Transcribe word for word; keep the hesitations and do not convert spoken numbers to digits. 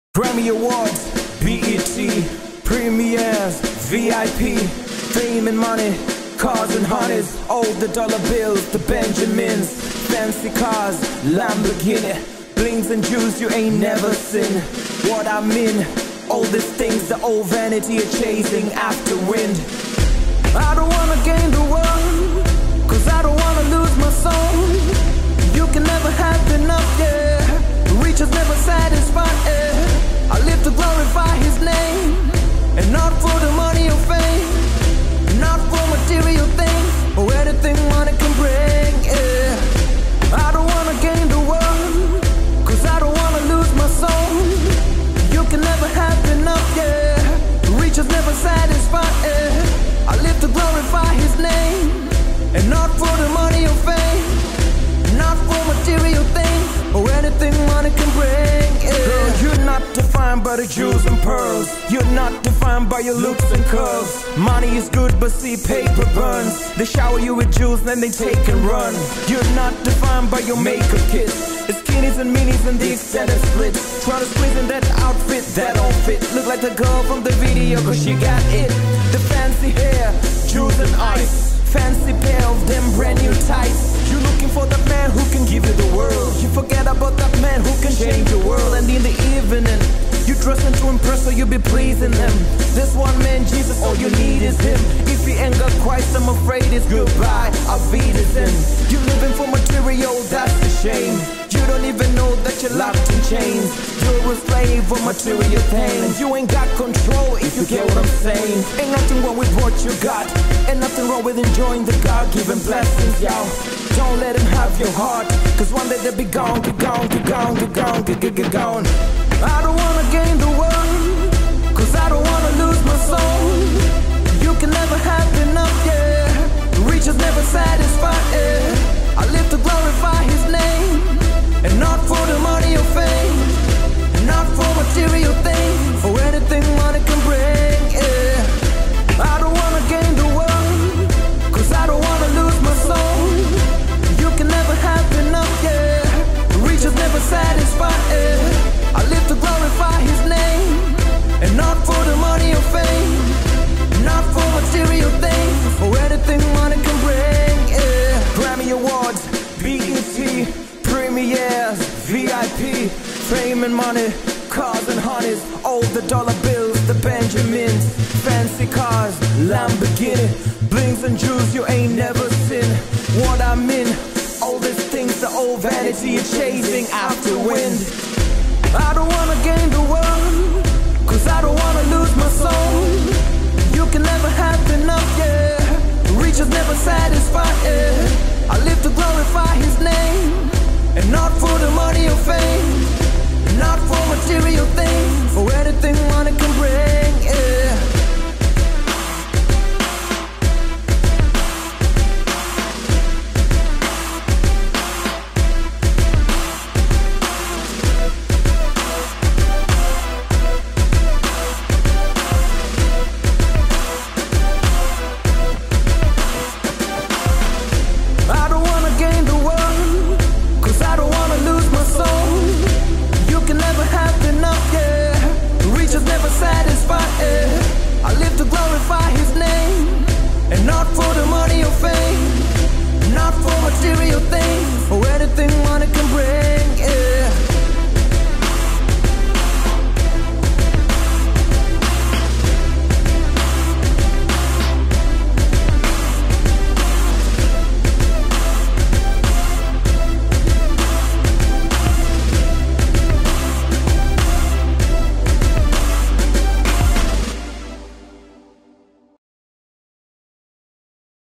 Grammy Awards, B E T, premieres, V I P, fame and money, cars and honeys, all the dollar bills, the Benjamins, fancy cars, Lamborghini, blings and jewels you ain't never seen. What I mean, all these things the old vanity are chasing after wind. I don't wanna gain the world, cause I don't wanna lose my soul. You can never have enough, yeah. Riches never satisfy, yeah. I live to glorify His name, and not for the money or fame, not for material things or anything money can bring, yeah. I don't wanna gain the world, cause I don't wanna lose my soul. You can never have enough, yeah. Riches never satisfy, yeah. I live to glorify His name, and not for the money or fame, not for material things or anything money can bring, yeah. Girl, you're not defined by the jewels and pearls. You're not defined by your looks and curves. Money is good, but see, paper burns. They shower you with jewels, then they take and run. You're not defined by your makeup kits. It's skinnies and minis and the extended splits. Try to squeeze in that outfit that don't fit. Look like the girl from the video, cause she got it. The fancy hair, jewels and ice, fancy pair of them brand new tights. You're looking for that man who can give you the world. You forget about that man who can change the world. And in the evening, you dressing to impress, so you be pleasing him. This one man, Jesus, all you need is Him. If he ain't got Christ, I'm afraid it's goodbye. I'll be the sin. You living for material, that's a shame. You don't even know that you're locked in chains. You're a slave of material things. You ain't got control, if you get what I'm saying. Ain't nothing wrong with what you got, ain't nothing wrong with enjoying the God-given blessings, y'all. Don't let Him have your heart, cause one day they'll be gone, get gone, get gone, get gone, get, get, get gone. I don't wanna gain the world, cause I don't wanna lose my soul. You can never have enough, yeah. Riches never satisfy, yeah. I live to glorify His name, and not for the money or fame, not for material things or anything money can bring, yeah. I don't wanna gain the world, cause I don't wanna lose my soul. You can never have enough, yeah. Riches never satisfy, yeah. I live to glorify His name, and not for the money or fame, not for material things or anything money can bring, yeah. Grammy Awards, B E T, premieres, V I P, fame and money, cars and honeys, all the dollar bills, the Benjamins, fancy cars, Lamborghini, blings and jewels you ain't never seen. What I mean, all these things the old vanity is chasing after wind. I don't wanna gain the world, cause I don't wanna lose my soul. You can never have enough, yeah. Riches never satisfy, yeah. I live to glorify His name, and not for the money or fame, not for material things or anything money can bring.